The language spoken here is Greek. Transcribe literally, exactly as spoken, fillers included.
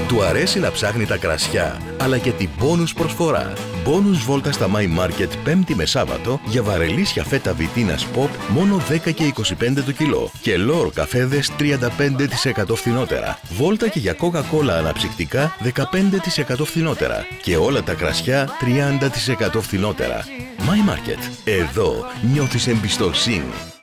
Του αρέσει να ψάχνει τα κρασιά, αλλά και την μπόνους προσφορά. Μπόνους βόλτα στα My Market Πέμπτη με Σάββατο για βαρελίσια φέτα βιτίνας Pop μόνο δέκα και είκοσι πέντε το κιλό και Λόρ καφέδες τριάντα πέντε τοις εκατό φθηνότερα. Βόλτα και για Coca-Cola αναψυκτικά δεκαπέντε τοις εκατό φθηνότερα και όλα τα κρασιά τριάντα τοις εκατό φθηνότερα. My Market. Εδώ νιώθεις εμπιστοσύνη.